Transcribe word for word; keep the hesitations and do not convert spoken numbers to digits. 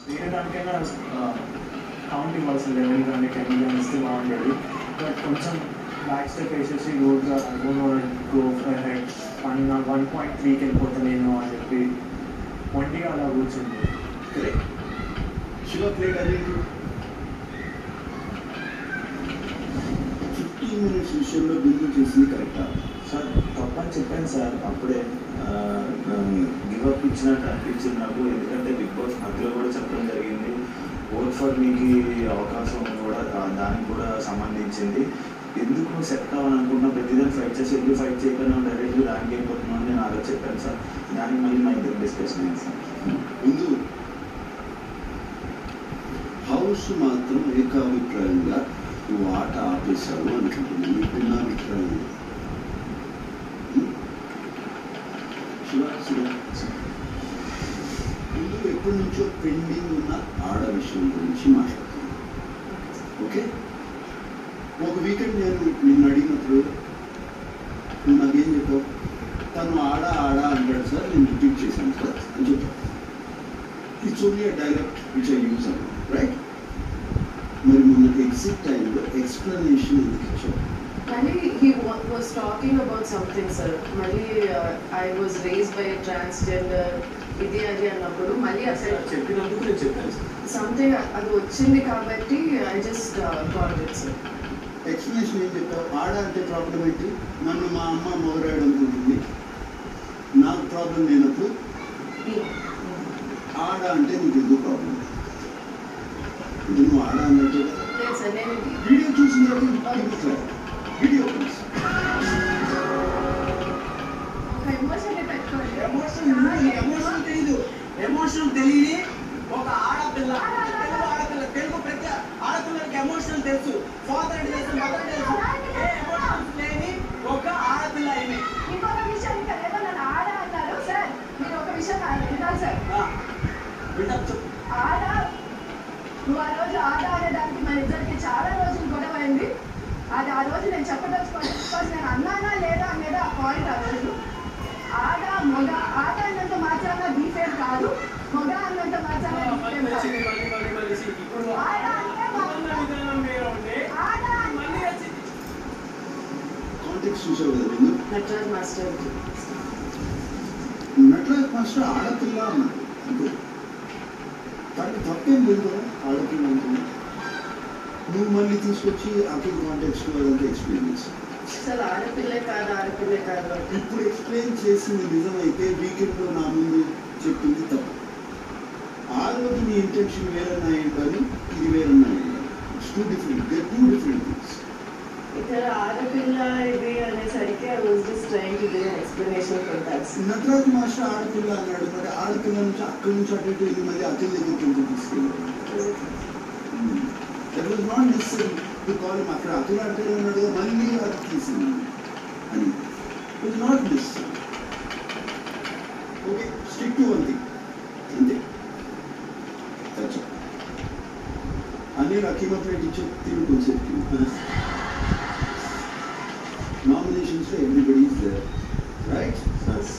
వేరే దానికైనా కౌంట్ ఇవ్వాల్సిన లెవెల్ కానీ టెన్ కానీ ఇస్తే బాగుండేది. బట్ కొంచెం బ్యాక్ స్టెప్ వేసేసి రోజుగా go ahead one one point త్రీకి వెళ్ళిపోతానేమో అని చెప్పి ఒంటిగా అలా కూర్చుంది. కరెక్ట్. శివ ప్లేట్ అది ఫిఫ్టీన్ మినిట్స్ విషయంలో బిల్లు చేసింది కరెక్టా సార్? తప్పని చెప్పాను సార్ అప్పుడే. గివప్ ఇచ్చినట్టు అనిపించింది నాకు. ఎందుకంటే బిగ్ బాస్ మధ్యలో కూడా చెప్పడం జరిగింది, ఓట్ ఫర్ మీకు అవకాశం కూడా దానికి కూడా సంబంధించింది. ఎందుకు సెట్ అవ్వాలనుకున్నా ప్రతిదాన్ని ఫైట్ చేసి ఎందుకు ఫైట్ చేయకుండా డైరెక్ట్గా దానికి అయిపోతున్నాను నేను అలా చెప్పాను సార్. దానికి మళ్ళీ మా ఇద్దరు డిస్కషన్ అయింది సార్. ముందు హౌస్ మాత్రం ఏకాభిప్రాయంగా నువ్వు ఆట ఆపేశావు అనుకుంటున్నాను. నీకు నా అభిప్రాయం శివ శివ ముందు ఎప్పటి నుంచో పెండింగ్ ఉన్న ఆడ విషయం గురించి మాట్లాడుతున్నాను. ఓకే, ఒక వీకెండ్ నేను నిన్ను అడిగినప్పుడు నువ్వు నాకేం చెప్పావు? తను ఆడ ఆడ అంటాడు సార్, నేను రిపీట్ చేశాను సార్ అని చెప్పాను. It's only a dialogue which I use అన్నాను, రైట్? మరి మొన్న ఎగ్జిట్ టైంలో ఎక్స్ప్లెనేషన్ ఎందుకు ఇచ్చావు? Mali, he was talking about something, sir. Mali, uh, I was raised by a transgender. Idi adi annappudu Mali asal చెప్పినందుకు నేను చెప్పాను సార్. something అది వచ్చింది కాబట్టి I just uh, got it, sir. Explanation ఏం చెప్పావు? ఆడ అంటే ప్రాబ్లం ఏంటి? నన్ను మా అమ్మ మొగరాడు అనుకుంటుంది, నాకు ప్రాబ్లం లేనప్పుడు ఆడ అంటే నీకు ఎందుకు ప్రాబ్లం? ఇది నువ్వు ఆడ అన్నట్టు వీడియో చూసిన తర్వాత వీడియో ఎమోషన్ తెలియదు, ఎమోషన్ తెలియని ఒక ఆడపిల్ల, తెలుగు ఆడపిల్ల, తెలుగు ప్రతి ఆడపిల్లలకి ఎమోషన్ తెలుసు, ఫాదర్ అంటే తెలుసు, మదర్ తెలుసు, ఏ ఎమోషన్స్ లేని ఒక ఆడపిల్ల ఇది. ఇంకొక విషయం ఇక్కడ ఏదో నన్ను ఆడ అన్నారు సార్, మీరు ఒక విషయం వినాలి సార్. ఆడ నువ్వు ఆ రోజు ఆడ అనేదానికి మన ఇద్దరికి చాలా రోజులు గొడవ అయింది. అది ఆ రోజు నేను చెప్పదలుచుకోవాలి, బికాజ్ నేను అన్నానా లేదా అనేది ఆ పాయింట్. ఆ రోజు ఆడ మొగ ఆడ అన్నంత మాత్రాన బీఫేమ్ కాదు, మొగ అన్నంత మాత్రాన బీఫేమ్ కాదు. ఆడ అంటే ఆడ కాంటెక్స్ట్ చూసావు కదా నేను? నటరాజ్ మాస్టర్ నటరాజ్ మాస్టర్ ఆడపిల్ల అన్నాడు అంటే దానికి తప్పేం లేదు కదా. ఆడపిల్ల అనుకున్నా నువ్వు మళ్ళీ తీసుకొచ్చి అక్కడ కాంటెక్స్ట్ అదంతా ఎక్స్ప్లెయిన్ చేస్తావు. అసలు ఆడపిల్లే కాదు, ఆడపిల్లే కాదు. ఇప్పుడు ఎక్స్ప్లెయిన్ చేసింది నిజమైతే వీకెండ్లో నా ముందు చెప్పింది తప్పు. ఆ రోజు నీ ఇంటెన్షన్ వేరన్నా ఏంటని ఇది వేరన్నా ఏంటని it's two different, they two different things. ఇక్కడ ఆడపిల్ల ఇది అనేసరికి I was just trying to give an explanation for that. Nataraj master ఆడపిల్ల అన్నాడు, మరి ఆడపిల్ల నుంచి అక్కడి నుంచి అటు ఇటు వెళ్ళి మళ్ళీ అతని దగ్గరికి ఎందుకు తీసుకెళ్ళాడు? That was not necessary to call him. అక్కడ అతను అక్కడ ఉన్నాడు మళ్ళీ అది తీసింది అని it was not necessary. Okay, stick to one thing అంతే. అన్ని రకీమా ప్లేట్ ఇచ్చే తిని కొంచెం nominations for everybody is there, right?